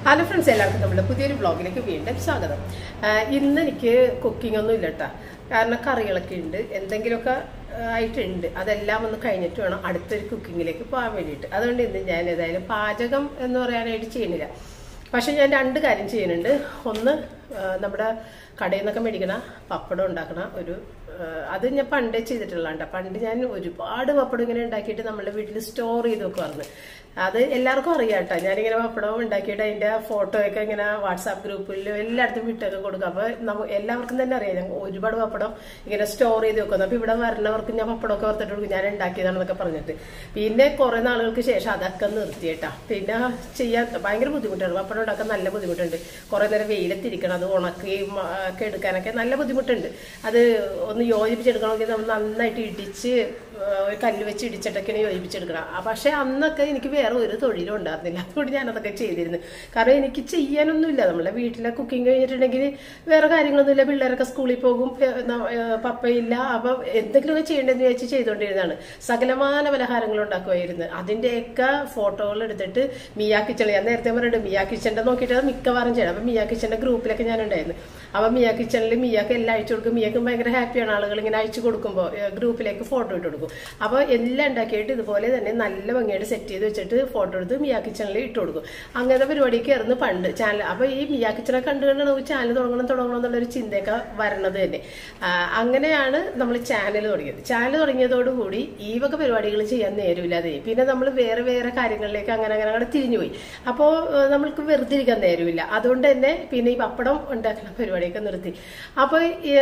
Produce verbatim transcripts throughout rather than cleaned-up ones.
Hello friends, എല്ലാവർക്കും നമ്മുടെ പുതിയൊരു വ്ളോഗിലേക്ക് വീണ്ടും സ്വാഗതം. ഇന്ന് എനിക്ക് കുക്കിംഗ് ഒന്നും ഇല്ല കേട്ടോ. കാരണം കറികളൊക്കെ ഉണ്ട്, എന്തെങ്കിലുമൊക്കെ ആയിട്ടുണ്ട്. അതെല്ലാം ഒന്ന് കഴിഞ്ഞിട്ട് വേണം അടുത്തൊരു കുക്കിങ്ങിലേക്ക് പോകാൻ വേണ്ടിയിട്ട്. അതുകൊണ്ട് ഇന്ന് ഞാൻ ഏതായാലും പാചകം എന്ന് പറയാനായിട്ട് ചെയ്യുന്നില്ല. പക്ഷെ ഞാൻ രണ്ട് കാര്യം ചെയ്യുന്നുണ്ട്. ഒന്ന്, നമ്മുടെ കടയിൽ നിന്നൊക്കെ മേടിക്കണ പപ്പടം ഉണ്ടാക്കണ ഒരു അത് ഞാൻ പണ്ടേ ചെയ്തിട്ടുള്ള കേട്ടോ. പണ്ട് ഞാൻ ഒരുപാട് പപ്പടം ഇങ്ങനെ ഉണ്ടാക്കിയിട്ട് നമ്മുടെ വീട്ടിൽ സ്റ്റോർ ചെയ്ത് വെക്കുമായിരുന്നു. അത് എല്ലാവർക്കും അറിയാം കേട്ടോ. ഞാനിങ്ങനെ പപ്പടം ഉണ്ടാക്കിയിട്ട് അതിൻ്റെ ഫോട്ടോയൊക്കെ ഇങ്ങനെ വാട്സാപ്പ് ഗ്രൂപ്പിൽ എല്ലായിടത്തും വിട്ടൊക്കെ കൊടുക്കും. അപ്പോൾ നമുക്ക് എല്ലാവർക്കും തന്നെ അറിയാം ഞാൻ ഒരുപാട് പപ്പടം ഇങ്ങനെ സ്റ്റോർ ചെയ്ത് വെക്കുന്നു. അപ്പോൾ ഇവിടെ വരണവർക്ക് ഞാൻ പപ്പടമൊക്കെ വറുത്തിട്ട് കൊടുക്കും, ഞാൻ ഉണ്ടാക്കിയതാണെന്നൊക്കെ പറഞ്ഞിട്ട്. പിന്നെ കുറേ നാളുകൾക്ക് ശേഷം അതൊക്കെ നിർത്തിയിട്ടാ. പിന്നെ ചെയ്യാൻ ഭയങ്കര ബുദ്ധിമുട്ടാണ്. പപ്പടം ഉണ്ടാക്കാൻ നല്ല ബുദ്ധിമുട്ടുണ്ട്. കുറേ നേരം വെയിലത്തിരിക്കണം, അത് ഉണക്കി ഒക്കെ എടുക്കാനൊക്കെ നല്ല ബുദ്ധിമുട്ടുണ്ട്. അത് ഒന്ന് യോജിപ്പിച്ചെടുക്കണമെങ്കിൽ നമ്മൾ നന്നായിട്ട് ഇടിച്ച് ഒരു കല്ല് വെച്ച് ഇടിച്ചിട്ടൊക്കെയാണ് യോജിപ്പിച്ചെടുക്കണം. പക്ഷെ അന്നൊക്കെ എനിക്ക് വേറെ ഒരു തൊഴിലും ഉണ്ടായിരുന്നില്ല. അതുകൊണ്ട് ഞാനതൊക്കെ ചെയ്തിരുന്നു. കാരണം എനിക്ക് ചെയ്യാനൊന്നുമില്ല. നമ്മളെ വീട്ടിലെ കുക്കിംഗ് കഴിഞ്ഞിട്ടുണ്ടെങ്കിൽ വേറെ കാര്യങ്ങളൊന്നുമില്ല. പിള്ളേരൊക്കെ സ്കൂളിൽ പോകും, പപ്പയില്ല. അപ്പം എന്തെങ്കിലുമൊക്കെ ചെയ്യേണ്ടതെന്ന് ചോദിച്ച് ചെയ്തുകൊണ്ടിരുന്നതാണ്. സകലമാന പലഹാരങ്ങൾ ഉണ്ടാക്കുമായിരുന്നു. അതിൻ്റെയൊക്കെ ഫോട്ടോകൾ എടുത്തിട്ട് മിയാ കിച്ചൺ, ഞാൻ നേരത്തെ പറഞ്ഞിട്ട് മിയാ കിച്ചൻ്റെ നോക്കിയിട്ട് അത് മിക്കവാറും ചെയ്യണം. അപ്പം മിയാ കിച്ചൻ്റെ ഗ്രൂപ്പിലൊക്കെ ഞാൻ ഉണ്ടായിരുന്നു. അപ്പം മിയാ കിച്ചണിൽ മിയാക്ക് എല്ലാം അയച്ചു കൊടുക്കും. മിയാക്കും ഭയങ്കര ഹാപ്പിയാണ് ആളുകൾ ഇങ്ങനെ അയച്ചു കൊടുക്കുമ്പോൾ ഗ്രൂപ്പിലേക്ക് ഫോട്ടോ ഇട്ട് കൊടുക്കും. അപ്പോൾ എല്ലാം ഉണ്ടാക്കിയിട്ട് ഇതുപോലെ തന്നെ നല്ല ഭംഗിയായിട്ട് സെറ്റ് ചെയ്ത് വെച്ചിട്ട് ഫോട്ടോ എടുത്ത് മിയാ കിച്ചണിൽ ഇട്ട് കൊടുക്കും. അങ്ങനത്തെ പരിപാടിക്ക് ആയിരുന്നു പണ്ട് ചാനൽ. അപ്പോൾ ഈ മിയാ കിച്ചണെ കണ്ടു കണ്ട് നമുക്ക് ചാനൽ തുടങ്ങണം തുടങ്ങണം എന്നുള്ളൊരു ചിന്തയൊക്കെ വരണത് തന്നെ. അങ്ങനെയാണ് നമ്മൾ ചാനൽ തുടങ്ങിയത്. ചാനൽ തുടങ്ങിയതോടുകൂടി ഈ വക പരിപാടികൾ ചെയ്യാൻ നേരമില്ലാതെ പിന്നെ നമ്മൾ വേറെ വേറെ കാര്യങ്ങളിലേക്ക് അങ്ങനെ അങ്ങനെ അങ്ങനെ തിരിഞ്ഞുപോയി. അപ്പോൾ നമ്മൾക്ക് വെറുതെ ഇരിക്കാൻ നേരമില്ല. അതുകൊണ്ട് തന്നെ പിന്നെ ഈ പപ്പടം ഉണ്ടാക്കുന്ന പരിപാടിയൊക്കെ നിർത്തി. അപ്പോൾ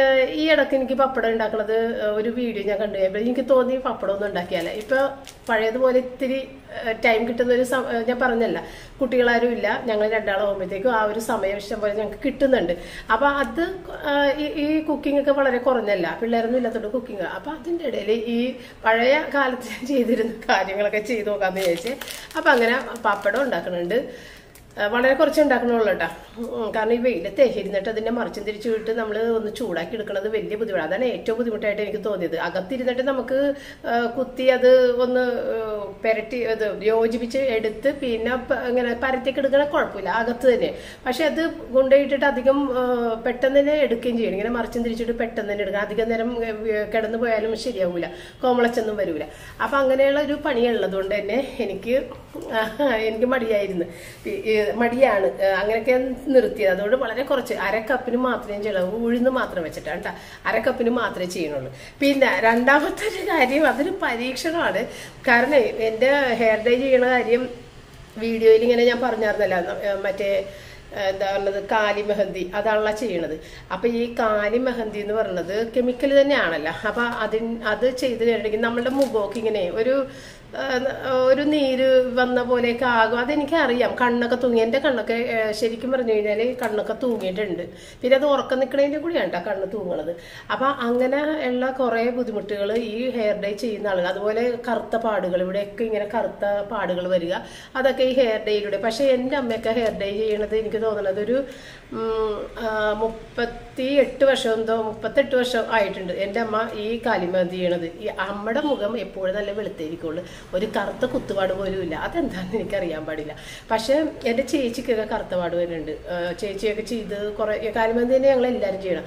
ഈ ഇടയ്ക്ക് എനിക്ക് പപ്പടം ഉണ്ടാക്കുന്നത് ഒരു വീഡിയോ ഞാൻ കണ്ടു കഴിയുമ്പോൾ എനിക്ക് തോന്നി പപ്പടം ഒന്നും ഉണ്ടാക്കിയാലേ. ഇപ്പൊ പഴയതുപോലെ ഇത്തിരി ടൈം കിട്ടുന്ന ഒരു ഞാൻ പറഞ്ഞല്ല, കുട്ടികളാരും ഇല്ല, ഞങ്ങൾ രണ്ടാളാകുമ്പോഴത്തേക്കും ആ ഒരു സമയം ഇഷ്ടം പോലെ ഞങ്ങൾക്ക് കിട്ടുന്നുണ്ട്. അപ്പൊ അത് ഈ കുക്കിംഗ് ഒക്കെ വളരെ കുറഞ്ഞല്ല, പിള്ളേരൊന്നും ഇല്ലാത്തതുകൊണ്ട് കുക്കിംഗ്. അപ്പൊ അതിൻ്റെ ഇടയിൽ ഈ പഴയ കാലത്ത് ചെയ്തിരുന്ന കാര്യങ്ങളൊക്കെ ചെയ്ത് നോക്കാന്ന് വിചാരിച്ച് അപ്പൊ അങ്ങനെ പപ്പടം ഉണ്ടാക്കുന്നുണ്ട്. വളരെ കുറച്ച് ഉണ്ടാക്കണുള്ളൂ കേട്ടോ. കാരണം ഈ വെയിലത്തെ ഇരുന്നിട്ട് അതിന്റെ മറിച്ചും തിരിച്ചു വിട്ട് നമ്മൾ ഒന്ന് ചൂടാക്കി എടുക്കുന്നത് വലിയ ബുദ്ധിമുട്ടാണ്. അതാണ് ഏറ്റവും ബുദ്ധിമുട്ടായിട്ട് എനിക്ക് തോന്നിയത്. അകത്തിരുന്നിട്ട് നമുക്ക് കുത്തി അത് ഒന്ന് പെരട്ടി അത് യോജിപ്പിച്ച് എടുത്ത് പിന്നെ ഇങ്ങനെ പരത്തിയൊക്കെ എടുക്കണ കുഴപ്പമില്ല, അകത്ത് തന്നെ. പക്ഷെ അത് കൊണ്ടുപോയിട്ടിട്ട് അധികം പെട്ടെന്ന് തന്നെ എടുക്കുകയും ചെയ്യണം. ഇങ്ങനെ മറിച്ചും തിരിച്ചിട്ട് പെട്ടെന്ന് തന്നെ എടുക്കണം. അധികം നേരം കിടന്നു പോയാലും ശരിയാവൂല, കോമളച്ചൊന്നും വരൂല. അപ്പൊ അങ്ങനെയുള്ള ഒരു പണിയുള്ളത് കൊണ്ട് തന്നെ എനിക്ക് എനിക്ക് മടിയായിരുന്നു മടിയാണ് അങ്ങനെയൊക്കെ നിർത്തിയത്. അതുകൊണ്ട് വളരെ കുറച്ച് അരക്കപ്പിന് മാത്രമേ ചിലവ് ഉഴുന്ന് മാത്രം വെച്ചിട്ടാണ് കേട്ടോ. അരക്കപ്പിന് മാത്രമേ ചെയ്യണുള്ളൂ. പിന്നെ രണ്ടാമത്തെ ഒരു കാര്യം, അതൊരു പരീക്ഷണമാണ്. കാരണം എൻ്റെ ഹെയർ ഡൈ ചെയ്യണ കാര്യം വീഡിയോയിൽ ഇങ്ങനെ ഞാൻ പറഞ്ഞായിരുന്നല്ലോ, മറ്റേ എന്താ പറയുന്നത് കാലി മെഹന്തി, അതാണല്ലോ ചെയ്യണത്. അപ്പൊ ഈ കാലി മെഹന്തി എന്ന് പറയുന്നത് കെമിക്കൽ തന്നെയാണല്ലോ. അപ്പൊ അതിന് അത് ചെയ്ത് കഴിഞ്ഞിട്ടുണ്ടെങ്കിൽ നമ്മളുടെ മുഖമൊക്കെ ഇങ്ങനെ ഒരു ഒരു നീര് വന്ന പോലെയൊക്കെ ആകും. അതെനിക്ക് അറിയാം. കണ്ണൊക്കെ തൂങ്ങി, എൻ്റെ കണ്ണൊക്കെ ശരിക്കും പറഞ്ഞു കഴിഞ്ഞാൽ കണ്ണൊക്കെ തൂങ്ങിയിട്ടുണ്ട്. പിന്നെ അത് ഉറക്കം നിൽക്കണതിൻ്റെ കൂടിയാണ് കേട്ടോ കണ്ണ് തൂങ്ങണത്. അപ്പൊ അങ്ങനെ ഉള്ള കുറേ ബുദ്ധിമുട്ടുകൾ ഈ ഹെയർ ഡൈ ചെയ്യുന്ന ആളുകൾ, അതുപോലെ കറുത്ത പാടുകൾ, ഇവിടെയൊക്കെ ഇങ്ങനെ കറുത്ത പാടുകൾ വരിക, അതൊക്കെ ഈ ഹെയർ ഡൈയിലൂടെ. പക്ഷെ എൻ്റെ അമ്മയൊക്കെ ഹെയർ ഡൈ ചെയ്യണത് എനിക്ക് തോന്നുന്നത് ഒരു മുപ്പത്തി എട്ട് വർഷം എന്തോ മുപ്പത്തെട്ട് വർഷം ആയിട്ടുണ്ട് എൻ്റെ അമ്മ ഈ കാലിമന്തി ചെയ്യണത്. ഈ അമ്മയുടെ മുഖം എപ്പോഴും നല്ല വെളുത്തേരിക്കുള്ളൂ, ഒരു കറുത്ത കുത്തുപാട് പോലും ഇല്ല. അതെന്താണെന്ന് എനിക്കറിയാൻ പാടില്ല. പക്ഷെ എൻ്റെ ചേച്ചിക്കൊക്കെ കറുത്ത പാട് വരുന്നുണ്ട്. ചേച്ചിയൊക്കെ ചെയ്ത് കുറേ കാലിമന്തി തന്നെ ഞങ്ങൾ എല്ലാവരും ചെയ്യണം.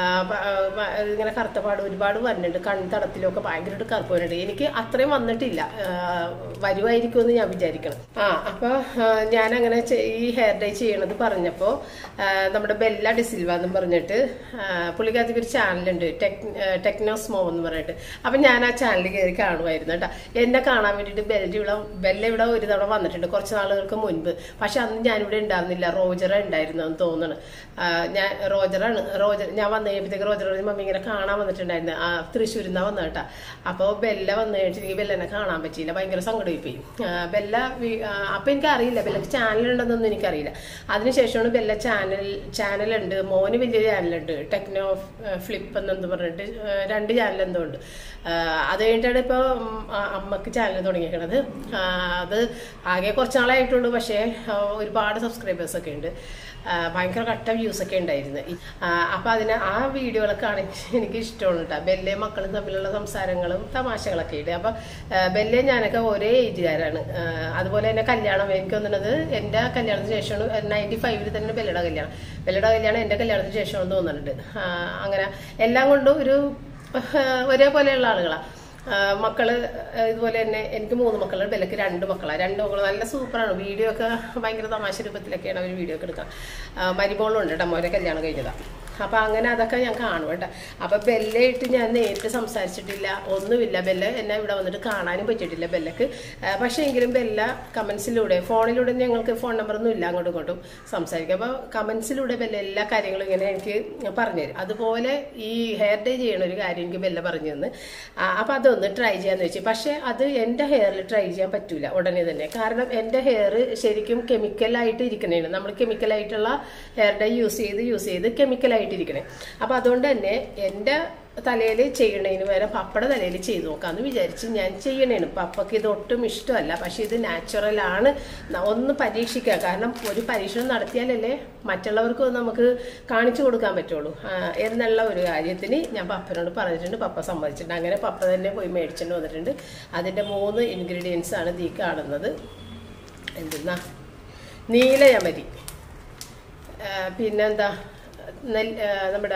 ഇങ്ങനെ കറുത്ത പാട് ഒരുപാട് വരുന്നുണ്ട്. കൺതടത്തിലൊക്കെ ഭയങ്കരമായിട്ട് കറുപ്പ് വരുന്നുണ്ട്. എനിക്ക് അത്രയും വന്നിട്ടില്ല, വരുമായിരിക്കുമെന്ന് ഞാൻ വിചാരിക്കണം. ആ അപ്പൊ ഞാനങ്ങനെ ഈ ഹെയർ ഡൈ ചെയ്യണത് പറഞ്ഞപ്പോൾ നമ്മുടെ ബെല്ല ഡിസിൽവ എന്ന് പറഞ്ഞിട്ട് പുള്ളിക്കാർക്ക് ഒരു ചാനലുണ്ട്, ടെക് ടെക്നോസ്മോ എന്ന് പറഞ്ഞിട്ട്. അപ്പം ഞാൻ ആ ചാനലിൽ കയറി കാണുമായിരുന്നു കേട്ടോ. എന്നെ കാണാൻ വേണ്ടിയിട്ട് ബെല്ല ഇവിടെ ബെല്ല ഇവിടെ ഒരു തവണ വന്നിട്ടുണ്ട് കുറച്ച് നാളുകൾക്ക് മുൻപ്. പക്ഷെ അന്ന് ഞാനിവിടെ ഉണ്ടായിരുന്നില്ല, റോജറ ഉണ്ടായിരുന്നു എന്ന് തോന്നുന്നു. ഞാൻ റോജറാണ് റോജർ ഞാൻ വന്നു കഴിയുമ്പോഴത്തേക്ക് റോജർ മമ്മി ഇങ്ങനെ കാണാൻ വന്നിട്ടുണ്ടായിരുന്നു. ആ തൃശ്ശൂരിൽ നിന്നാണ് വന്നത് കേട്ടോ. അപ്പോൾ ബെല്ല വന്നു കഴിച്ചിട്ടുണ്ടെങ്കിൽ ബെല്ലനെ കാണാൻ പറ്റിയില്ല, ഭയങ്കര സങ്കടമായി പോയി. ബെല്ല അപ്പം എനിക്കറിയില്ല ബെല്ലക്ക് ചാനലുണ്ടെന്നൊന്നും എനിക്കറിയില്ല. അതിനുശേഷമാണ് ബെല്ല ചാനൽ ചാനലുണ്ട് മോന് വലിയ ചാനലുണ്ട്, ടെക്നോ ഫ്ലിപ്പ് എന്നെന്ത് പറഞ്ഞിട്ട് രണ്ട് ചാനൽ എന്തോ ഉണ്ട്. അത് കഴിഞ്ഞിട്ടാണ് ഇപ്പോൾ അമ്മക്ക് ചാനൽ തുടങ്ങിയിരിക്കണത്. അത് ആകെ കുറച്ച് നാളായിട്ടുള്ളൂ, പക്ഷേ ഒരുപാട് സബ്സ്ക്രൈബേഴ്സൊക്കെ ഉണ്ട്. ഭയങ്കര കട്ട വ്യൂസൊക്കെ ഉണ്ടായിരുന്നു. അപ്പം അതിന് ആ വീഡിയോകളൊക്കെ ആണെങ്കിൽ എനിക്ക് ഇഷ്ടമാണ് കേട്ടോ. ബെല്ലയും മക്കളും തമ്മിലുള്ള സംസാരങ്ങളും തമാശകളൊക്കെ ഉണ്ട്. അപ്പം ബെല്ലയും ഞാനൊക്കെ ഒരേ ഏജുകാരാണ്. അതുപോലെ തന്നെ കല്യാണം എനിക്ക് തോന്നുന്നത് എൻ്റെ കല്യാണത്തിന് ശേഷമാണ്, നയൻറ്റി ഫൈവിൽ തന്നെ ബെല്ലയുടെ കല്യാണം ബെല്ലയുടെ കല്യാണം എൻ്റെ കല്യാണത്തിന് ശേഷമാണെന്ന് തോന്നുന്നുണ്ട്. അങ്ങനെ എല്ലാം കൊണ്ടും ഒരു ഒരേപോലെയുള്ള ആളുകളാണ്. മക്കള് ഇതുപോലെ തന്നെ എനിക്ക് മൂന്ന് മക്കളുണ്ട്, ബെല്ലക്ക് രണ്ട് മക്കളാണ്. രണ്ട് മക്കൾ നല്ല സൂപ്പറാണ്. വീഡിയോ ഒക്കെ ഭയങ്കര തമാശ രൂപത്തിലൊക്കെയാണ് അവർ വീഡിയോ ഒക്കെ എടുക്കുക. മരിമോളും ഉണ്ട് കേട്ടോ, മോരെ കല്യാണം കഴിഞ്ഞതാണ്. അപ്പം അങ്ങനെ അതൊക്കെ ഞാൻ കാണും കേട്ടോ. അപ്പം ബെല്ലയായിട്ട് ഞാൻ നേരിട്ട് സംസാരിച്ചിട്ടില്ല, ഒന്നുമില്ല. ബെല്ല എന്നെ ഇവിടെ വന്നിട്ട് കാണാനും പറ്റിയിട്ടില്ല ബെല്ലക്ക്. പക്ഷേ എങ്കിലും ബെല്ല കമൻസിലൂടെ, ഫോണിലൂടെ ഞങ്ങൾക്ക് ഫോൺ നമ്പറൊന്നും ഇല്ല അങ്ങോട്ടും ഇങ്ങോട്ടും സംസാരിക്കുക. അപ്പോൾ കമൻസിലൂടെ ബെല്ല എല്ലാ കാര്യങ്ങളും ഇങ്ങനെ എനിക്ക് പറഞ്ഞുതരും. അതുപോലെ ഈ ഹെയർ ഡേ ചെയ്യണ ഒരു കാര്യം എനിക്ക് ബെല്ല പറഞ്ഞു തന്ന്. അപ്പം അതൊന്ന് ട്രൈ ചെയ്യാന്ന് വെച്ചു. പക്ഷേ അത് എൻ്റെ ഹെയറിൽ ട്രൈ ചെയ്യാൻ പറ്റൂല ഉടനെ തന്നെ. കാരണം എൻ്റെ ഹെയർ ശരിക്കും കെമിക്കലായിട്ട് ഇരിക്കണേണ്. നമ്മൾ കെമിക്കലായിട്ടുള്ള ഹെയർ ഡേ യൂസ് ചെയ്ത് യൂസ് ചെയ്ത് കെമിക്കലായിട്ട് ഇരിക്കണേ. അപ്പൊ അതുകൊണ്ട് തന്നെ എൻ്റെ തലയിൽ ചെയ്യണതിന് പകരം പപ്പയുടെ തലയിൽ ചെയ്ത് നോക്കാമെന്ന് വിചാരിച്ച് ഞാൻ ചെയ്യണേണ്. പപ്പയ്ക്ക് ഇത് ഒട്ടും ഇഷ്ടമല്ല, പക്ഷെ ഇത് നാച്ചുറലാണ്, ഒന്ന് പരീക്ഷിക്കുക. കാരണം ഒരു പരീക്ഷണം നടത്തിയാലല്ലേ മറ്റുള്ളവർക്ക് നമുക്ക് കാണിച്ചു കൊടുക്കാൻ പറ്റുള്ളൂ എന്നുള്ള ഒരു കാര്യത്തിന് ഞാൻ പപ്പനോട് പറഞ്ഞിട്ടുണ്ട്. പപ്പ സമ്മതിച്ചിട്ടുണ്ട്. അങ്ങനെ പപ്പ തന്നെ പോയി മേടിച്ചിട്ട് വന്നിട്ടുണ്ട്. അതിൻ്റെ മൂന്ന് ഇൻഗ്രീഡിയൻസ് ആണ് ഈ കാണുന്നത്. എന്തെന്നാ, നീലയമരി, പിന്നെന്താ നെല്ല്, നമ്മുടെ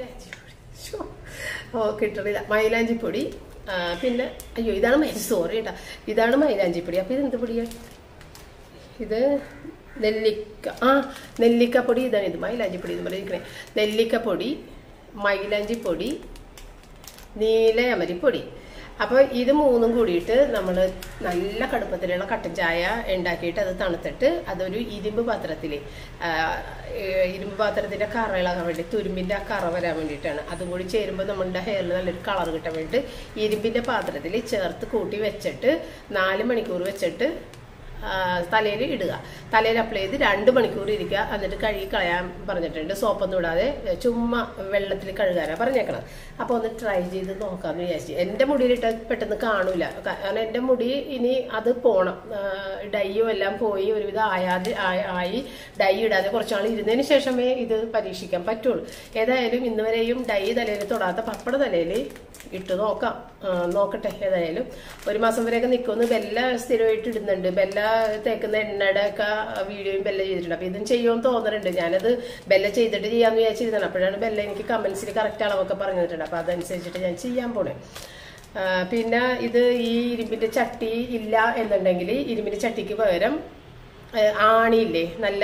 ഓ കിട്ടണില്ല മൈലാഞ്ചിപ്പൊടി, പിന്നെ അയ്യോ ഇതാണ് മൈ സോറി കേട്ടോ ഇതാണ് മൈലാഞ്ചിപ്പൊടി. അപ്പോൾ ഇതെന്ത് പൊടിയാണ്? ഇത് നെല്ലിക്ക, ആ നെല്ലിക്കപ്പൊടി. ഇതാണ് ഇത് മൈലാഞ്ചിപ്പൊടി എന്ന് പറഞ്ഞിരിക്കണേ. നെല്ലിക്കപ്പൊടി, മൈലാഞ്ചിപ്പൊടി, നീലയമരിപ്പൊടി. അപ്പോൾ ഇത് മൂന്നും കൂടിയിട്ട് നമ്മൾ നല്ല കടുപ്പത്തിലുള്ള കട്ടൻ ചായ ഉണ്ടാക്കിയിട്ട് അത് തണുത്തിട്ട് അതൊരു ഇരുമ്പ് പാത്രത്തിൽ, ഇരുമ്പ് പാത്രത്തിൻ്റെ കറ ഇളകാൻ വേണ്ടി, തുരുമ്പിൻ്റെ ആ കറ വരാൻ വേണ്ടിയിട്ടാണ്. അതും കൂടി ചേരുമ്പോൾ നമ്മളുടെ ഹെയറിൽ നല്ലൊരു കളർ കിട്ടാൻ വേണ്ടിയിട്ട് ഇരുമ്പിൻ്റെ പാത്രത്തിൽ ചേർത്ത് കൂട്ടി വെച്ചിട്ട് നാല് മണിക്കൂർ വെച്ചിട്ട് തലയിൽ ഇടുക. തലയിൽ അപ്ലൈ ചെയ്ത് രണ്ട് മണിക്കൂർ ഇരിക്കുക. എന്നിട്ട് കഴുകി കളയാൻ പറഞ്ഞിട്ടുണ്ട്. സോപ്പൊന്നും ഇടാതെ ചുമ്മാ വെള്ളത്തിൽ കഴുകാനാണ് പറഞ്ഞേക്കണം. അപ്പോൾ ഒന്ന് ട്രൈ ചെയ്ത് നോക്കാമെന്ന് വിചാരിച്ചു. എൻ്റെ മുടിയിലിട്ട് പെട്ടെന്ന് കാണൂല, കാരണം എൻ്റെ മുടി ഇനി അത് പോണം. ഡൈയും എല്ലാം പോയി ഒരുവിധം ആയാതെ ആയി ഡൈ ഇടാതെ കുറച്ചാൾ ഇരുന്നതിന് ശേഷമേ ഇത് പരീക്ഷിക്കാൻ പറ്റുള്ളൂ. ഏതായാലും ഇന്ന് വരെയും ഡൈ തലയിൽ തൊടാത്ത പപ്പട തലയിൽ ഇട്ട് നോക്കാം, നോക്കട്ടെ. ഏതായാലും ഒരു മാസം വരെയൊക്കെ നിൽക്കുമെന്ന് ബെല്ല സ്ഥിരമായിട്ട് ഇടുന്നുണ്ട്. ബെല്ല തേക്കുന്ന എണ്ണയുടെ ഒക്കെ വീഡിയോയും ബെല്ല ചെയ്തിട്ടുണ്ട്. അപ്പം ഇതും ചെയ്യുമെന്ന് തോന്നുന്നുണ്ട്. ഞാനത് ബെല്ല ചെയ്തിട്ട് ചെയ്യാമെന്ന് വിചാരിച്ചിരുന്നത്. അപ്പോഴാണ് ബെല്ല എനിക്ക് കമൻസിൽ കറക്റ്റ് അളവൊക്കെ പറഞ്ഞു തന്നിട്ടുണ്ട്. അപ്പം അതനുസരിച്ചിട്ട് ഞാൻ ചെയ്യാൻ പോണേ. പിന്നെ ഇത് ഈ ഇരുമ്പിൻ്റെ ചട്ടി ഇല്ല എന്നുണ്ടെങ്കിൽ ഇരുമ്പിൻ്റെ ചട്ടിക്ക് പകരം ആണിയില്ലേ, നല്ല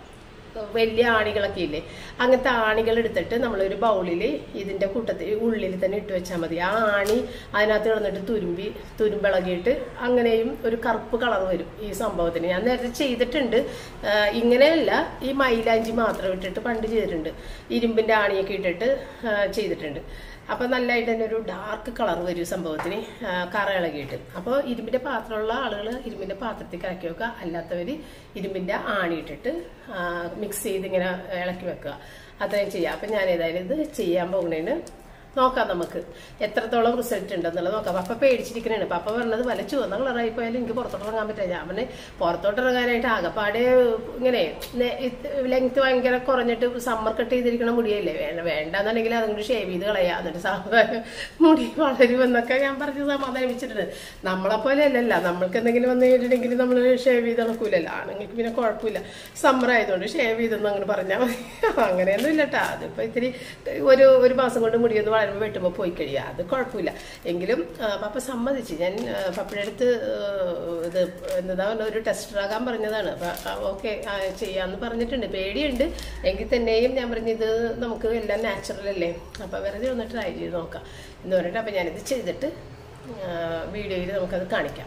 വലിയ ആണികളൊക്കെ ഇല്ലേ, അങ്ങനത്തെ ആണികൾ എടുത്തിട്ട് നമ്മളൊരു ബൗളിൽ ഇതിൻ്റെ കൂട്ടത്തിൽ ഉള്ളിൽ തന്നെ ഇട്ട് വെച്ചാൽ മതി. ആ ആണി അതിനകത്ത് കിടന്നിട്ട് തുരുമ്പി തുരുമ്പിളകിയിട്ട് അങ്ങനെയും ഒരു കറുപ്പ് കളർ വരും ഈ സംഭവത്തിന്. ഞാൻ നേരത്തെ ചെയ്തിട്ടുണ്ട്. ഇങ്ങനെയല്ല, ഈ മൈലാഞ്ചി മാത്രം ഇട്ടിട്ട് പണ്ട് ചെയ്തിട്ടുണ്ട്. ഇരുമ്പിൻ്റെ ആണിയൊക്കെ ഇട്ടിട്ട് ചെയ്തിട്ടുണ്ട്. അപ്പോൾ നല്ലതായിട്ട് തന്നെ ഒരു ഡാർക്ക് കളർ വരും സംഭവത്തിന്, കറ ഇളകിയിട്ട്. അപ്പോൾ ഇരുമ്പിൻ്റെ പാത്രമുള്ള ആളുകൾ ഇരുമ്പിൻ്റെ പാത്രത്തിൽ കറക്കി വെക്കുക. അല്ലാത്തവർ ഇരുമ്പിൻ്റെ ആണി ഇട്ടിട്ട് മിക്സ് ചെയ്ത് ഇങ്ങനെ ഇളക്കി വെക്കുക. അത്രയും ചെയ്യാം. അപ്പം ഞാൻ ഏതായാലും ഇത് ചെയ്യാൻ പോകുന്നതിന് നോക്കാം, നമുക്ക് എത്രത്തോളം റിസൾട്ട് ഉണ്ടെന്നുള്ളത് നോക്കാം. പപ്പ പേടിച്ചിരിക്കണേണ്. പപ്പ പറഞ്ഞത് വല്ല ചുവന്ന കളറായി പോയാലും എനിക്ക് പുറത്തോട്ട് ഇറങ്ങാൻ പറ്റില്ല. ഞാൻ അവന് പുറത്തോട്ട് ഇറങ്ങാനായിട്ട് ആകെപ്പാടെ ഇങ്ങനെ ലെങ്ത് ഭയങ്കര കുറഞ്ഞിട്ട് സമ്മർ കട്ട് ചെയ്തിരിക്കണ മുടിയല്ലേ, വേണ്ട വേണ്ടെന്നുണ്ടെങ്കിൽ അതുകൊണ്ട് ഷേവ് ചെയ്ത് കളയാം, എന്നിട്ട് സാധാരണ മുടി വളരുമെന്നൊക്കെ ഞാൻ പറഞ്ഞ് സമാധാനിപ്പിച്ചിട്ടുണ്ട്. നമ്മളെപ്പോലെ അല്ലല്ല, നമ്മൾക്ക് എന്തെങ്കിലും വന്നു കഴിഞ്ഞിട്ടുണ്ടെങ്കിൽ നമ്മൾ ഷേവ് ചെയ്ത് നടക്കൂലല്ലോ. ആണെങ്കിൽ പിന്നെ കുഴപ്പമില്ല, സമ്മർ ആയതുകൊണ്ട് ഷേവ് ചെയ്തെന്ന് അങ്ങനെ പറഞ്ഞാൽ മതി. അങ്ങനെയൊന്നും ഇല്ല കേട്ടോ. അതിപ്പോൾ ഇത്തിരി ഒരു ഒരു മാസം കൊണ്ട് മുടിയൊന്ന് വളരുമ്പോൾ വെട്ടുമ്പോൾ പോയി കഴിയുക, അത് കുഴപ്പമില്ല. എങ്കിലും പപ്പ സമ്മതിച്ച്. ഞാൻ പപ്പയുടെ അടുത്ത് ഇത് എന്താ ഒരു ടെസ്റ്ററാകാൻ പറഞ്ഞതാണ്. അപ്പം ഓക്കെ ചെയ്യാമെന്ന് പറഞ്ഞിട്ടുണ്ട്. പേടിയുണ്ട് എങ്കിൽ തന്നെയും ഞാൻ പറഞ്ഞു ഇത് നമുക്ക് എല്ലാം നാച്ചുറൽ അല്ലേ, അപ്പം വെറുതെ ഒന്ന് ട്രൈ ചെയ്ത് നോക്കാം എന്ന് പറഞ്ഞിട്ട് അപ്പം ഞാനിത് ചെയ്തിട്ട് വീഡിയോയിൽ നമുക്കത് കാണിക്കാം.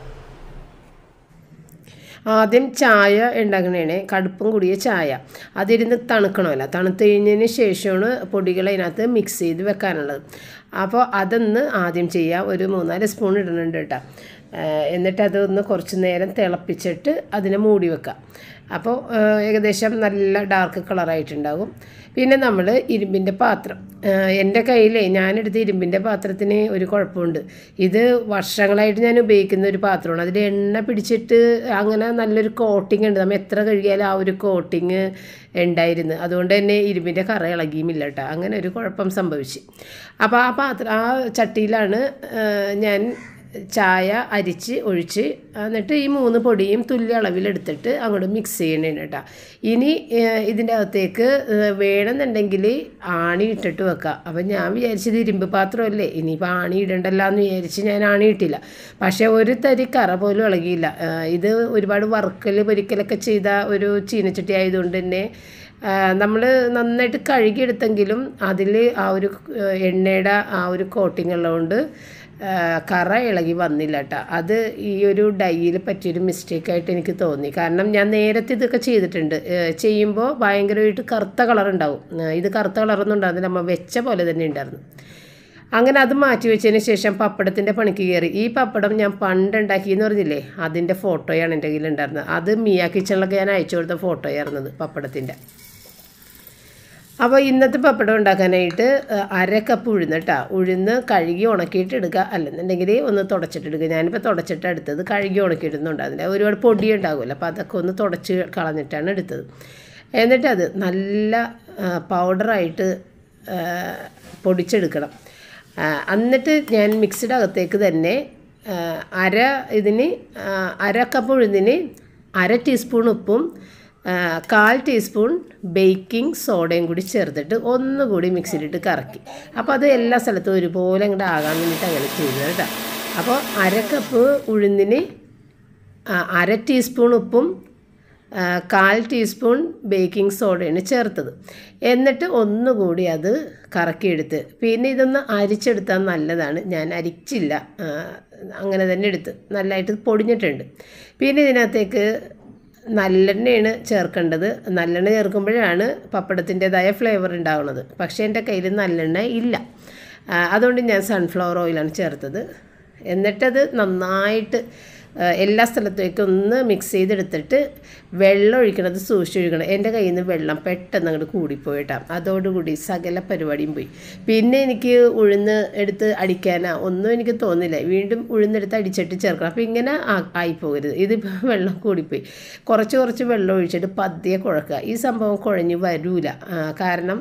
ആദ്യം ചായ ഉണ്ടാക്കണേ, കടുപ്പം കൂടിയ ചായ. അതിരുന്ന് തണുക്കണമല്ലോ. തണുത്ത് കഴിഞ്ഞതിന് ശേഷമാണ് പൊടികൾ അതിനകത്ത് മിക്സ് ചെയ്ത് വെക്കാനുള്ളത്. അപ്പോൾ അതൊന്ന് ആദ്യം ചെയ്യുക. ഒരു മൂന്നാല് സ്പൂൺ ഇടുന്നുണ്ട് കേട്ടോ. എന്നിട്ട് അതൊന്ന് കുറച്ച് നേരം തിളപ്പിച്ചിട്ട് അതിനെ മൂടി വെക്കുക. അപ്പോൾ ഏകദേശം നല്ല ഡാർക്ക് കളറായിട്ടുണ്ടാകും. പിന്നെ നമ്മൾ ഇരുമ്പിൻ്റെ പാത്രം, എൻ്റെ കയ്യിലേ ഞാനെടുത്ത ഇരുമ്പിൻ്റെ പാത്രത്തിന് ഒരു കുഴപ്പമുണ്ട്. ഇത് വർഷങ്ങളായിട്ട് ഞാൻ ഉപയോഗിക്കുന്ന ഒരു പാത്രമാണ്. അതിൽ എണ്ണ പിടിച്ചിട്ട് അങ്ങനെ നല്ലൊരു കോട്ടിങ് ഉണ്ട്. നമ്മൾ എത്ര കഴുകിയാലും ആ ഒരു കോട്ടിങ് ഉണ്ടായിരുന്നു. അതുകൊണ്ട് തന്നെ ഇരുമ്പിൻ്റെ കറ ഇളകിയുമില്ല കേട്ടോ. അങ്ങനെ ഒരു കുഴപ്പം സംഭവിച്ചു. അപ്പോൾ ആ പാത്രം ആ ചട്ടിയിലാണ് ഞാൻ ചായ അരിച്ച് ഒഴിച്ച് എന്നിട്ട് ഈ മൂന്ന് പൊടിയും തുല്യ അളവിലെടുത്തിട്ട് അങ്ങോട്ട് മിക്സ് ചെയ്യണേണ് കേട്ടോ. ഇനി ഇതിൻ്റെ അകത്തേക്ക് വേണമെന്നുണ്ടെങ്കിൽ ആണി ഇട്ടിട്ട് വെക്കാം. അപ്പം ഞാൻ വിചാരിച്ചത് ഇരുമ്പ് പാത്രമല്ലേ, ഇനിയിപ്പോൾ ആണി ഇടണ്ടല്ലോ എന്ന് വിചാരിച്ച് ഞാൻ ആണി ഇട്ടില്ല. പക്ഷേ ഒരു തരി കറ പോലും ഇളകിയില്ല. ഇത് ഒരുപാട് വറുക്കൽ പൊരിക്കലൊക്കെ ചെയ്ത ഒരു ചീനച്ചട്ടി ആയതുകൊണ്ട് തന്നെ നമ്മൾ നന്നായിട്ട് കഴുകിയെടുത്തെങ്കിലും അതിൽ ആ ഒരു എണ്ണയുടെ ആ ഒരു കോട്ടിങ് ഉള്ളതുകൊണ്ട് കറ ഇളകി വന്നില്ല കേട്ടോ. അത് ഈ ഒരു ഡൈയിൽ പറ്റിയൊരു മിസ്റ്റേക്കായിട്ട് എനിക്ക് തോന്നി. കാരണം ഞാൻ നേരത്തെ ഇതൊക്കെ ചെയ്തിട്ടുണ്ട്. ചെയ്യുമ്പോൾ ഭയങ്കരമായിട്ട് കറുത്ത കളറുണ്ടാവും. ഇത് കറുത്ത കളറൊന്നും ഉണ്ടാകുന്നില്ല, നമ്മൾ വെച്ച പോലെ തന്നെ ഉണ്ടായിരുന്നു. അങ്ങനെ അത് മാറ്റി വെച്ചതിന് ശേഷം പപ്പടത്തിൻ്റെ പണിക്ക് കയറി. ഈ പപ്പടം ഞാൻ പണ്ട് ഉണ്ടാക്കിയെന്ന് പറഞ്ഞില്ലേ, അതിൻ്റെ ഫോട്ടോയാണ് എൻ്റെ കയ്യിൽ ഉണ്ടായിരുന്നത്. അത് മിയ കിച്ചണിലൊക്കെ ഞാൻ അയച്ചു കൊടുത്ത ഫോട്ടോയായിരുന്നത് പപ്പടത്തിൻ്റെ. അപ്പോൾ ഇന്നത്തെ പപ്പടം ഉണ്ടാക്കാനായിട്ട് അര കപ്പ് ഉഴുന്ന് കേട്ടോ. ഉഴുന്ന് കഴുകി ഉണക്കിയിട്ട് എടുക്കുക, അല്ലെന്നുണ്ടെങ്കിൽ ഒന്ന് തുടച്ചിട്ടെടുക്കുക. ഞാനിപ്പോൾ തുടച്ചിട്ട് എടുത്തത്, കഴുകി ഉണക്കിയിടുന്നുണ്ട്. അതിൻ്റെ ഒരുപാട് പൊടി ഉണ്ടാകുമല്ലോ, അപ്പോൾ അതൊക്കെ ഒന്ന് തുടച്ച് കളഞ്ഞിട്ടാണ് എടുത്തത്. എന്നിട്ട് അത് നല്ല പൗഡറായിട്ട് പൊടിച്ചെടുക്കണം. എന്നിട്ട് ഞാൻ മിക്സിയുടെ അകത്തേക്ക് തന്നെ അര ഇതിന് അര കപ്പ് ഉഴുന്നിന് അര ടീസ്പൂൺ ഉപ്പും കാൽ ടീസ്പൂൺ ബേക്കിംഗ് സോഡയും കൂടി ചേർത്തിട്ട് ഒന്നുകൂടി മിക്സിയിലിട്ട് കറക്കി. അപ്പോൾ അത് എല്ലാ സ്ഥലത്തും ഒരുപോലെ അങ്ങോട്ട് ആകാൻ വേണ്ടിയിട്ട് അങ്ങനെ ചെയ്തത് കേട്ടോ. അപ്പോൾ അര കപ്പ് ഉഴുന്നിന് അര ടീസ്പൂൺ ഉപ്പും കാൽ ടീസ്പൂൺ ബേക്കിംഗ് സോഡയാണ് ചേർത്തത്. എന്നിട്ട് ഒന്നുകൂടി അത് കറക്കിയെടുത്ത്, പിന്നെ ഇതൊന്ന് അരിച്ചെടുത്താൽ നല്ലതാണ്. ഞാൻ അരിച്ചില്ല, അങ്ങനെ തന്നെ എടുത്ത് നല്ലതായിട്ട് പൊടിഞ്ഞിട്ടുണ്ട്. പിന്നെ ഇതിനകത്തേക്ക് നല്ലെണ്ണയാണ് ചേർക്കേണ്ടത്. നല്ലെണ്ണ ചേർക്കുമ്പോഴാണ് പപ്പടത്തിൻ്റെതായ ഫ്ലേവർ ഉണ്ടാവുന്നത്. പക്ഷേ എൻ്റെ കയ്യിൽ നല്ലെണ്ണ ഇല്ല, അതുകൊണ്ട് ഞാൻ സൺഫ്ലവർ ഓയിലാണ് ചേർത്തത്. എന്നിട്ടത് നന്നായിട്ട് എല്ലാ സ്ഥലത്തേക്കും ഒന്ന് മിക്സ് ചെയ്തെടുത്തിട്ട് വെള്ളം ഒഴിക്കണത് സൂക്ഷിച്ചൊഴിക്കണം. എൻ്റെ കയ്യിൽ നിന്ന് വെള്ളം പെട്ടെന്ന് അങ്ങോട്ട് കൂടിപ്പോയിട്ടാണ്. അതോടുകൂടി സകല പരിപാടിയും പോയി. പിന്നെ എനിക്ക് ഉഴുന്ന് എടുത്ത് അടിക്കാനാ ഒന്നും എനിക്ക് തോന്നില്ല. വീണ്ടും ഉഴുന്നെടുത്ത് അടിച്ചിട്ട് ചേർക്കണം. അപ്പോൾ ഇങ്ങനെ ആയിപ്പോകരുത്. ഇതിപ്പോൾ വെള്ളം കൂടിപ്പോയി. കുറച്ച് കുറച്ച് വെള്ളം ഒഴിച്ചിട്ട് പതിയെ കുഴക്കുക. ഈ സംഭവം കുഴഞ്ഞ് വരൂല, കാരണം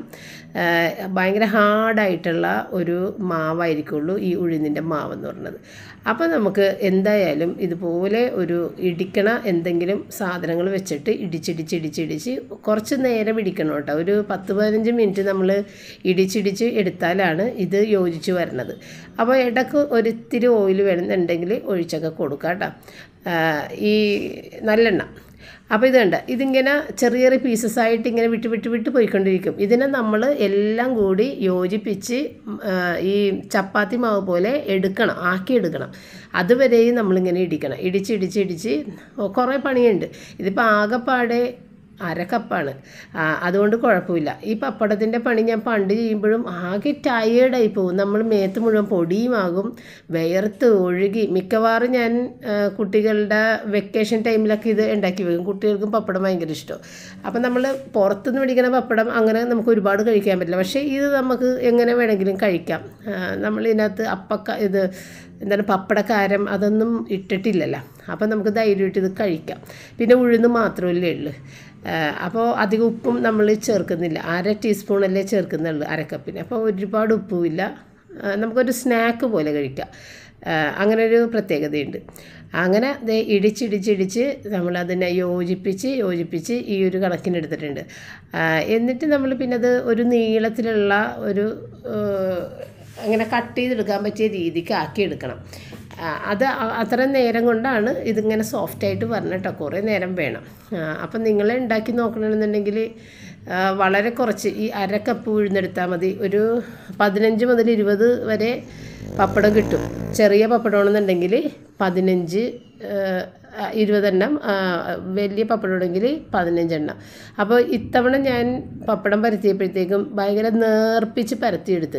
ഭയങ്കര ഹാർഡായിട്ടുള്ള ഒരു മാവായിരിക്കുള്ളൂ ഈ ഉഴുന്നിൻ്റെ മാവെന്ന് പറയുന്നത്. അപ്പോൾ നമുക്ക് എന്തായാലും ഇതുപോലെ ഒരു ഇടിക്കണ എന്തെങ്കിലും സാധനങ്ങൾ വെച്ചിട്ട് ഇടിച്ചിടിച്ചിടിച്ചിടിച്ച് കുറച്ച് നേരം ഇടിക്കണം കേട്ടോ. ഒരു പത്ത് പതിനഞ്ച് മിനിറ്റ് നമ്മൾ ഇടിച്ചിടിച്ച് എടുത്താലാണ് ഇത് യോജിച്ച് വരണത്. അപ്പോൾ ഇടയ്ക്ക് ഒരിത്തിരി ഓയിൽ വേണമെന്നുണ്ടെങ്കിൽ ഒഴിച്ചൊക്കെ കൊടുക്കാം കേട്ടോ, ഈ നല്ലെണ്ണ. അപ്പോൾ ഇത് കണ്ട, ഇതിങ്ങനെ ചെറിയ ചെറിയ പീസസ് ആയിട്ട് ഇങ്ങനെ വിട്ട് വിട്ട് വിട്ട് പോയിക്കൊണ്ടിരിക്കും. ഇതിനെ നമ്മൾ എല്ലാം കൂടി യോജിപ്പിച്ച് ഈ ചപ്പാത്തി മാവ് പോലെ എടുക്കണം, ആക്കിയെടുക്കണം. അതുവരെയും നമ്മളിങ്ങനെ ഇടിക്കണം. ഇടിച്ച് ഇടിച്ച് ഇടിച്ച് കുറേ പണിയുണ്ട്. ഇതിപ്പോൾ ആകെപ്പാടെ അരക്കപ്പാണ്, അതുകൊണ്ട് കുഴപ്പമില്ല. ഈ പപ്പടത്തിൻ്റെ പണി ഞാൻ പണ്ട് ചെയ്യുമ്പോഴും ആകെ ടയേർഡായി പോകും. നമ്മൾ മേത്ത് മുഴുവൻ പൊടിയുമാകും, വിയർത്ത് ഒഴുകി. മിക്കവാറും ഞാൻ കുട്ടികളുടെ വെക്കേഷൻ ടൈമിലൊക്കെ ഇത് ഉണ്ടാക്കി വെക്കും. കുട്ടികൾക്കും പപ്പടം ഭയങ്കര ഇഷ്ടം. അപ്പം നമ്മൾ പുറത്തുനിന്ന് മേടിക്കുന്ന പപ്പടം അങ്ങനെ നമുക്ക് ഒരുപാട് കഴിക്കാൻ പറ്റില്ല. പക്ഷേ ഇത് നമുക്ക് എങ്ങനെ വേണമെങ്കിലും കഴിക്കാം. നമ്മളിതിനകത്ത് അപ്പക്ക ഇത് എന്താണ് പപ്പടക്കാരം അതൊന്നും ഇട്ടിട്ടില്ലല്ലോ, അപ്പോൾ നമുക്ക് ധൈര്യമായിട്ട് ഇത് കഴിക്കാം. പിന്നെ ഉഴുന്ന് മാത്രമല്ലേ ഉള്ളൂ. അപ്പോൾ അധികം ഉപ്പും നമ്മൾ ചേർക്കുന്നില്ല, അര ടീസ്പൂണല്ലേ ചേർക്കുന്നുള്ളൂ അരക്കപ്പിന്. അപ്പോൾ ഒരുപാട് ഉപ്പുമില്ല, നമുക്കൊരു സ്നാക്ക് പോലെ കഴിക്കാം. അങ്ങനെ ഒരു പ്രത്യേകതയുണ്ട്. അങ്ങനെ അത് ഇടിച്ചിടിച്ചിടിച്ച് നമ്മളതിനെ യോജിപ്പിച്ച് യോജിപ്പിച്ച് ഈ ഒരു കണക്കിനെടുത്തിട്ടുണ്ട്. എന്നിട്ട് നമ്മൾ പിന്നെ അത് ഒരു നീളത്തിലുള്ള ഒരു അങ്ങനെ കട്ട് ചെയ്തെടുക്കാൻ പറ്റിയ രീതിക്ക് ആക്കിയെടുക്കണം. അത് അത്രയും നേരം കൊണ്ടാണ് ഇതിങ്ങനെ സോഫ്റ്റായിട്ട് വരണം കേട്ടോ. കുറേ നേരം വേണം. അപ്പം നിങ്ങൾ ഉണ്ടാക്കി നോക്കണമെന്നുണ്ടെങ്കിൽ വളരെ കുറച്ച് ഈ അര കപ്പ് ഉഴുന്നെടുത്താൽ മതി. ഒരു പതിനഞ്ച് മുതൽ ഇരുപത് വരെ പപ്പടം കിട്ടും. ചെറിയ പപ്പടമാണെന്നുണ്ടെങ്കിൽ പതിനഞ്ച് ഇരുപതെണ്ണം, വലിയ പപ്പടമാണെങ്കിൽ പതിനഞ്ചെണ്ണം. അപ്പോൾ ഇത്തവണ ഞാൻ പപ്പടം പരത്തിയപ്പോഴത്തേക്കും ഭയങ്കര നേർപ്പിച്ച് പരത്തിയെടുത്ത്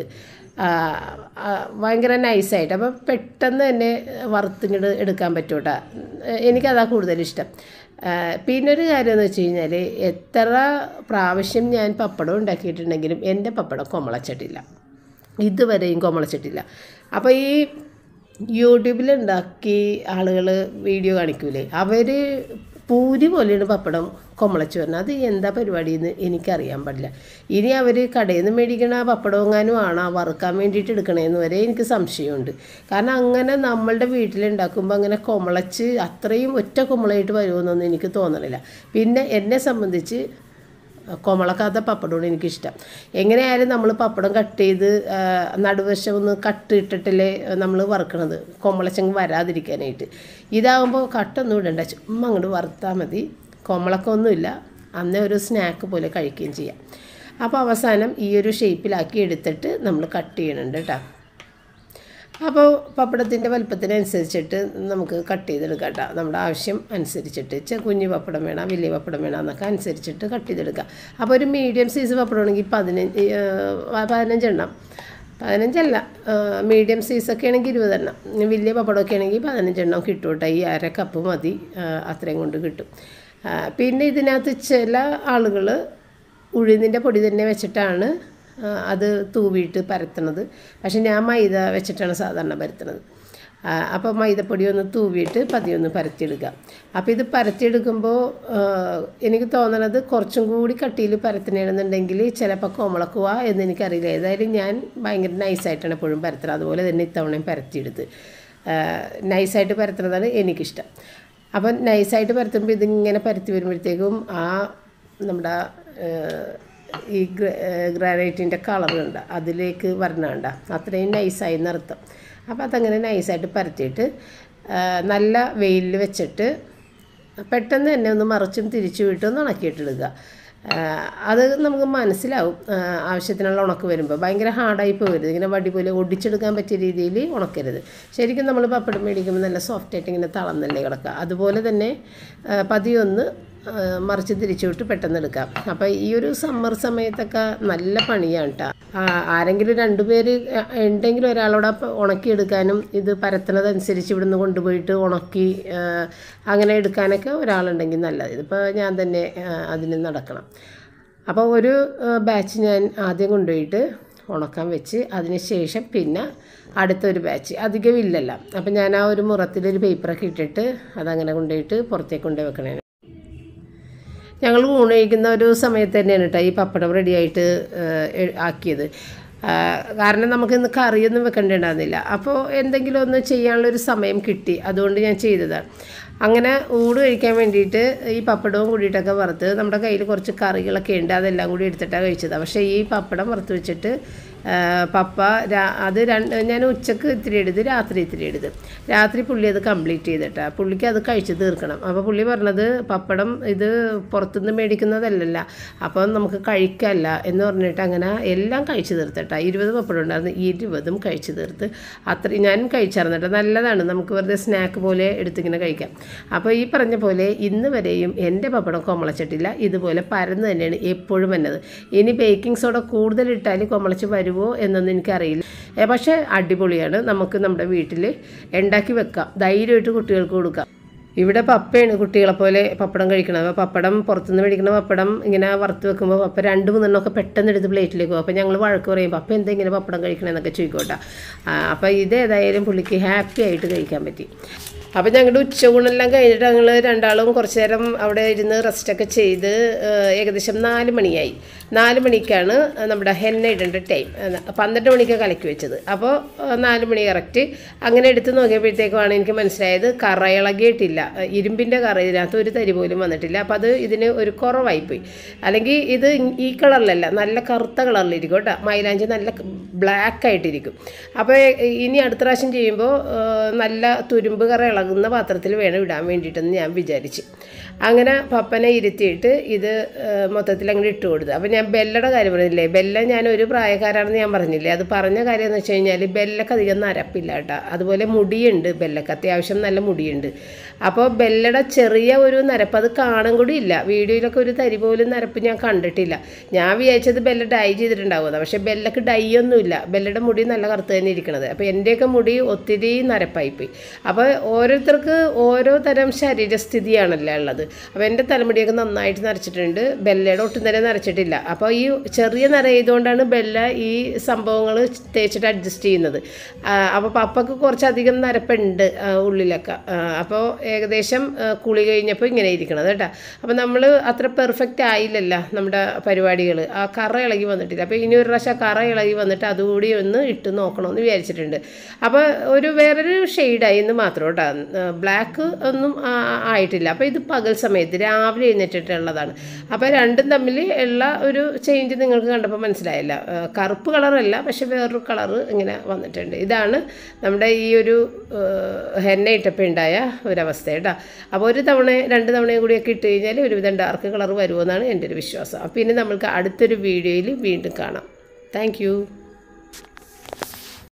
ഭയങ്കര നൈസായിട്ട്. അപ്പോൾ പെട്ടെന്ന് തന്നെ വറുത്തിങ്ങോട്ട് എടുക്കാൻ പറ്റും കേട്ടോ. എനിക്കതാണ് കൂടുതലിഷ്ടം. പിന്നെ ഒരു കാര്യം എന്ന് വെച്ച് കഴിഞ്ഞാൽ എത്ര പ്രാവശ്യം ഞാൻ പപ്പടം ഉണ്ടാക്കിയിട്ടുണ്ടെങ്കിലും എൻ്റെ പപ്പടം കൊമളച്ചിട്ടില്ല, ഇതുവരെയും കൊമളച്ചിട്ടില്ല. അപ്പോൾ ഈ യൂട്യൂബിലുണ്ടാക്കി ആളുകൾ വീഡിയോ കാണിക്കൂലേ, അവർ പൂരി പോലെയാണ് പപ്പടം കൊമളച്ച് വരുന്നത്. അത് എന്താ പരിപാടിയെന്ന് എനിക്കറിയാൻ പാടില്ല. ഇനി അവർ കടയിൽ നിന്ന് മേടിക്കണ പപ്പടം എങ്ങാനും ആണോ വറുക്കാൻ വേണ്ടിയിട്ട് എടുക്കണേന്ന് വരെ എനിക്ക് സംശയമുണ്ട്. കാരണം അങ്ങനെ നമ്മളുടെ വീട്ടിലുണ്ടാക്കുമ്പോൾ അങ്ങനെ കൊമളച്ച് അത്രയും ഒറ്റ കൊമളയായിട്ട് വരുമെന്നൊന്നും എനിക്ക് തോന്നണില്ല. പിന്നെ എന്നെ സംബന്ധിച്ച് കൊമളക്കാത്ത പപ്പടമാണ് എനിക്കിഷ്ടം. എങ്ങനെയായാലും നമ്മൾ പപ്പടം കട്ട് ചെയ്ത് നടുവശം ഒന്ന് കട്ട് ഇട്ടിട്ടല്ലേ നമ്മൾ വറുക്കണത്, കൊമളച്ചങ്ങ് വരാതിരിക്കാനായിട്ട്. ഇതാകുമ്പോൾ കട്ടൊന്നും ഇടണ്ട, ചുമ്മാ അങ്ങോട്ട് വറുത്താൽ മതി. കൊമളക്കൊന്നുമില്ല, അന്നേ ഒരു സ്നാക്ക് പോലെ കഴിക്കുകയും ചെയ്യാം. അപ്പോൾ അവസാനം ഈ ഒരു ഷേപ്പിലാക്കി എടുത്തിട്ട് നമ്മൾ കട്ട് ചെയ്യണുണ്ട് കേട്ടോ. അപ്പോൾ പപ്പടത്തിൻ്റെ വലുപ്പത്തിനനുസരിച്ചിട്ട് നമുക്ക് കട്ട് ചെയ്തെടുക്കാം കേട്ടോ. നമ്മുടെ ആവശ്യം അനുസരിച്ചിട്ട് കുഞ്ഞു പപ്പടം വേണം, വലിയ പപ്പടം വേണം എന്നൊക്കെ അനുസരിച്ചിട്ട് കട്ട് ചെയ്തെടുക്കാം. അപ്പോൾ ഒരു മീഡിയം സൈസ് പപ്പടമാണെങ്കിൽ പതിനഞ്ച് പതിനഞ്ചെണ്ണം പതിനഞ്ചല്ല മീഡിയം സൈസൊക്കെ ആണെങ്കിൽ ഇരുപതെണ്ണം, വലിയ പപ്പടമൊക്കെ ആണെങ്കിൽ പതിനഞ്ചെണ്ണം കിട്ടും കേട്ടോ. ഈ അര കപ്പ് മതി, അത്രയും കൊണ്ട് കിട്ടും. പിന്നെ ഇതിനകത്ത് ചില ആളുകൾ ഉഴുന്നിൻ്റെ പൊടി തന്നെ വെച്ചിട്ടാണ് അത് തൂവിയിട്ട് പരത്തണത്. പക്ഷെ ഞാൻ മൈദ വെച്ചിട്ടാണ് സാധാരണ പരത്തണത്. അപ്പോൾ മൈദപ്പൊടി ഒന്ന് തൂവിയിട്ട് പതിയൊന്ന് പരത്തിയെടുക്കുക. അപ്പോൾ ഇത് പരത്തിയെടുക്കുമ്പോൾ എനിക്ക് തോന്നണത് കുറച്ചും കൂടി കട്ടിയിൽ പരത്തണമെന്നുണ്ടെങ്കിൽ ചിലപ്പോൾ കൊമളക്കുക എന്ന് എനിക്കറിയില്ല. ഏതായാലും ഞാൻ ഭയങ്കര നൈസായിട്ടാണ് എപ്പോഴും പരത്തുന്നത്. അതുപോലെ തന്നെ ഇത്തവണയും പരത്തിയെടുത്ത് നൈസായിട്ട് പരത്തുന്നതാണ് എനിക്കിഷ്ടം. അപ്പം നൈസായിട്ട് പരത്തുമ്പോൾ ഇതിങ്ങനെ പരത്തി വരുമ്പോഴത്തേക്കും ആ നമ്മുടെ ഈ ഗ്രാനൈറ്റിൻ്റെ കളറുണ്ട് അതിലേക്ക് വരണണ്ട, അത്രയും നൈസായി നിർത്തും. അപ്പോൾ അതങ്ങനെ നൈസായിട്ട് പരത്തിയിട്ട് നല്ല വെയിലിൽ വെച്ചിട്ട് പെട്ടെന്ന് തന്നെ ഒന്ന് മറിച്ചും തിരിച്ചു വിട്ടൊന്ന് ഉണക്കിയിട്ടെടുക്കുക. അത് നമുക്ക് മനസ്സിലാവും ആവശ്യത്തിനുള്ള ഉണക്ക് വരുമ്പോൾ. ഭയങ്കര ഹാർഡായി പോകരുത്, ഇങ്ങനെ വടി പോലെ ഒടിച്ചെടുക്കാൻ പറ്റിയ രീതിയിൽ ഉണക്കരുത്. ശരിക്കും നമ്മൾ പപ്പടം മേടിക്കുമ്പോൾ നല്ല സോഫ്റ്റായിട്ട് ഇങ്ങനെ തളർന്നല്ലേ കിടക്കുക. അതുപോലെ തന്നെ പതിയൊന്ന് മറിച്ച് തിരിച്ചു വിട്ട് പെട്ടെന്ന് എടുക്കാം. അപ്പോൾ ഈ ഒരു സമ്മർ സമയത്തൊക്കെ നല്ല പണിയാണ് കേട്ടോ. ആരെങ്കിലും രണ്ടുപേര് ഉണ്ടെങ്കിലും ഒരാളോട് ഉണക്കിയെടുക്കാനും ഇത് പരത്തണതനുസരിച്ച് ഇവിടുന്ന് കൊണ്ടുപോയിട്ട് ഉണക്കി അങ്ങനെ എടുക്കാനൊക്കെ ഒരാളുണ്ടെങ്കിൽ നല്ലത്. ഇതിപ്പോൾ ഞാൻ തന്നെ അതിന് നടക്കണം. അപ്പോൾ ഒരു ബാച്ച് ഞാൻ ആദ്യം കൊണ്ടുപോയിട്ട് ഉണക്കാൻ വെച്ച് അതിന് ശേഷം പിന്നെ അടുത്തൊരു ബാച്ച്, അധികം ഇല്ലല്ലോ. അപ്പം ഞാൻ ആ ഒരു മുറത്തിലൊരു പേപ്പറൊക്കെ ഇട്ടിട്ട് അതങ്ങനെ കൊണ്ടുപോയിട്ട് പുറത്തേക്ക് കൊണ്ടുപോയി വെക്കണേ. ഞങ്ങൾ ഊണ് കഴിക്കുന്ന ഒരു സമയത്ത് തന്നെയാണ് കേട്ടോ ഈ പപ്പടം റെഡിയായിട്ട് ആക്കിയത്. കാരണം നമുക്കിന്ന് കറിയൊന്നും വെക്കേണ്ടിണ്ടായിരുന്നില്ല. അപ്പോൾ എന്തെങ്കിലും ഒന്ന് ചെയ്യാനുള്ളൊരു സമയം കിട്ടി, അതുകൊണ്ട് ഞാൻ ചെയ്തതാണ്. അങ്ങനെ ഊട് കഴിക്കാൻ വേണ്ടിയിട്ട് ഈ പപ്പടവും കൂടിയിട്ടൊക്കെ വറുത്ത് നമ്മുടെ കയ്യിൽ കുറച്ച് കറികളൊക്കെ ഉണ്ട്, അതെല്ലാം കൂടി എടുത്തിട്ടാണ് കഴിച്ചത്. പക്ഷേ ഈ പപ്പടം വറുത്ത് വെച്ചിട്ട് പപ്പ അത് രണ്ട് ഞാൻ ഉച്ചക്ക് ഇത്തിരി എടുത്ത് രാത്രി ഇത്തിരി എടുത്ത് രാത്രി പുള്ളി അത് കംപ്ലീറ്റ് ചെയ്തിട്ടാണ്. പുള്ളിക്ക് അത് കഴിച്ച് തീർക്കണം. അപ്പോൾ പുള്ളി പറഞ്ഞത് പപ്പടം ഇത് പുറത്തുനിന്ന് മേടിക്കുന്നതല്ലല്ല, അപ്പം നമുക്ക് കഴിക്കാമല്ല എന്ന് പറഞ്ഞിട്ട് അങ്ങനെ എല്ലാം കഴിച്ച് തീർത്തിട്ടാ. ഇരുപത് പപ്പടം ഉണ്ടായിരുന്നു, ഇരുപതും കഴിച്ച് തീർത്ത്. അത്രയും ഞാനും കഴിച്ചായിരുന്നു കേട്ടോ. നല്ലതാണ്, നമുക്ക് വെറുതെ സ്നാക്ക് പോലെ എടുത്തിങ്ങനെ കഴിക്കാം. അപ്പോൾ ഈ പറഞ്ഞ പോലെ ഇന്ന് വരെയും എൻ്റെ പപ്പടം കൊമളച്ചിട്ടില്ല. ഇതുപോലെ പരന്ന് തന്നെയാണ് എപ്പോഴും വന്നത്. ഇനി ബേക്കിംഗ് സോഡ കൂടുതലിട്ടാൽ കൊമളച്ച് വരുമോ എന്നൊന്നും എനിക്കറിയില്ല. പക്ഷേ അടിപൊളിയാണ്, നമുക്ക് നമ്മുടെ വീട്ടിൽ ഉണ്ടാക്കി വെക്കാം, ധൈര്യമായിട്ട് കുട്ടികൾക്ക് കൊടുക്കാം. ഇവിടെ പപ്പയാണ് കുട്ടികളെ പോലെ പപ്പടം കഴിക്കണം. അപ്പോൾ പപ്പടം പുറത്തുനിന്ന് മേടിക്കുന്ന പപ്പടം ഇങ്ങനെ വറുത്ത് വെക്കുമ്പോൾ പപ്പ രണ്ട് മൂന്നെണ്ണമൊക്കെ പെട്ടെന്ന് എടുത്ത് പ്ലേറ്റിലേക്ക് പോകും. അപ്പോൾ ഞങ്ങൾ വഴക്ക് പറയും, പപ്പ എന്താ ഇങ്ങനെ പപ്പടം കഴിക്കണമെന്നൊക്കെ ചോദിക്കോട്ടെ. അപ്പോൾ ഇതേതായാലും പുള്ളിക്ക് ഹാപ്പി ആയിട്ട് കഴിക്കാൻ പറ്റി. അപ്പോൾ ഞങ്ങളുടെ ഉച്ചയൂണെല്ലാം കഴിഞ്ഞിട്ട് ഞങ്ങൾ രണ്ടാളും കുറച്ച് നേരം അവിടെ ഇരുന്ന് റെസ്റ്റൊക്കെ ചെയ്ത് ഏകദേശം നാല് മണിയായി. നാല് മണിക്കാണ് നമ്മുടെ ഹെന്ന ഇടേണ്ട ടൈം. പന്ത്രണ്ട് മണിക്കാണ് കലക്കി വെച്ചത്. അപ്പോൾ നാല് മണി കറക്റ്റ് അങ്ങനെ എടുത്ത് നോക്കിയപ്പോഴത്തേക്കുമാണ് എനിക്ക് മനസ്സിലായത് കറ ഇളകിയിട്ടില്ല, ഇരുമ്പിൻ്റെ കറ ഇതിനകത്ത് ഒരു തരി പോലും വന്നിട്ടില്ല. അപ്പോൾ അത് ഇതിന് ഒരു കുറവായിപ്പോയി. അല്ലെങ്കിൽ ഇത് ഈ കളറിലല്ല, നല്ല കറുത്ത കളറിലിരിക്കും കേട്ടോ. മൈലാഞ്ചി നല്ല ബ്ലാക്ക് ആയിട്ടിരിക്കും. അപ്പോൾ ഇനി അടുത്ത പ്രാവശ്യം ചെയ്യുമ്പോൾ നല്ല തുരുമ്പ് കറ ഇളകുന്ന പാത്രത്തിൽ വേണം ഇടാൻ വേണ്ടിയിട്ടെന്ന് ഞാൻ വിചാരിച്ച്. അങ്ങനെ പപ്പനെ ഇരുത്തിയിട്ട് ഇത് മൊത്തത്തിൽ അങ്ങോട്ട് ഇട്ട് കൊടുത്തു. അപ്പോൾ ഞാൻ ബെല്ലയുടെ കാര്യം പറഞ്ഞില്ലേ, ബെല്ല ഞാൻ ഒരു പ്രായക്കാരാണെന്ന് ഞാൻ പറഞ്ഞില്ലേ. അത് പറഞ്ഞ കാര്യം എന്ന് വെച്ച് കഴിഞ്ഞാൽ ബെല്ലക്ക് അധികം നരപ്പില്ല കേട്ടോ. അതുപോലെ മുടിയുണ്ട്, ബെല്ലക്ക് അത്യാവശ്യം നല്ല മുടിയുണ്ട്. അപ്പോൾ ബെല്ലയുടെ ചെറിയ ഒരു നരപ്പ് അത് കാണാൻ കൂടി ഇല്ല. വീഡിയോയിലൊക്കെ ഒരു തരി പോലും നരപ്പ് ഞാൻ കണ്ടിട്ടില്ല. ഞാൻ വിചാരിച്ചത് ബെല്ല ഡൈ ചെയ്തിട്ടുണ്ടാവുന്നത്, പക്ഷേ ബെല്ലക്ക് ഡൈ ഒന്നുമില്ല. ബെല്ലയുടെ മുടി നല്ല കറുത്ത് തന്നെ ഇരിക്കണത്. അപ്പോൾ എൻ്റെയൊക്കെ മുടി ഒത്തിരി നരപ്പായിപ്പോയി. അപ്പോൾ ഓരോ ഓരോരുത്തർക്ക് ഓരോ തരം ശരീരസ്ഥിതിയാണല്ലോ ഉള്ളത്. അപ്പോൾ എൻ്റെ തലമുടിയൊക്കെ നന്നായിട്ട് നരച്ചിട്ടുണ്ട്, ബെല്ലയുടെ ഒട്ടും തന്നെ നരച്ചിട്ടില്ല. അപ്പോൾ ഈ ചെറിയ നര ചെയ്തുകൊണ്ടാണ് ബെല്ല ഈ സംഭവങ്ങൾ തേച്ചിട്ട് അഡ്ജസ്റ്റ് ചെയ്യുന്നത്. അപ്പോൾ പപ്പക്ക് കുറച്ചധികം നരപ്പുണ്ട് ഉള്ളിലൊക്കെ. അപ്പോൾ ഏകദേശം കുളി കഴിഞ്ഞപ്പോൾ ഇങ്ങനെ ഇരിക്കണത് കേട്ടോ. അപ്പോൾ നമ്മൾ അത്ര പെർഫെക്റ്റ് ആയില്ലല്ലോ നമ്മുടെ പരിപാടികൾ, ആ കറ ഇളകി വന്നിട്ടില്ല. അപ്പോൾ ഇനി ഒരു പ്രാവശ്യം കറ ഇളകി വന്നിട്ട് അതുകൂടി ഒന്ന് ഇട്ട് നോക്കണമെന്ന് വിചാരിച്ചിട്ടുണ്ട്. അപ്പോൾ ഒരു വേറൊരു ഷെയ്ഡായി എന്ന് മാത്രം കേട്ടോ, ബ്ലാക്ക് ഒന്നും ആയിട്ടില്ല. അപ്പോൾ ഇത് പകൽ സമയത്ത് രാവിലെ എഴുന്നേറ്റിട്ടുള്ളതാണ്. അപ്പോൾ രണ്ടും തമ്മിൽ ഉള്ള ഒരു ചേഞ്ച് നിങ്ങൾക്ക് കണ്ടപ്പോൾ മനസ്സിലായില്ല. കറുപ്പ് കളറല്ല, പക്ഷെ വേറൊരു കളറ് ഇങ്ങനെ വന്നിട്ടുണ്ട്. ഇതാണ് നമ്മുടെ ഈ ഒരു ഹെന്ന ഇട്ടപ്പോൾ ഉണ്ടായ ഒരവസ്ഥ കേട്ടോ. അപ്പോൾ ഒരു തവണ രണ്ട് തവണയും കൂടിയൊക്കെ ഇട്ട് കഴിഞ്ഞാൽ ഒരുവിധം ഡാർക്ക് കളർ വരുമെന്നാണ് എൻ്റെ ഒരു വിശ്വാസം. പിന്നെ നമ്മൾക്ക് അടുത്തൊരു വീഡിയോയിൽ വീണ്ടും കാണാം. താങ്ക്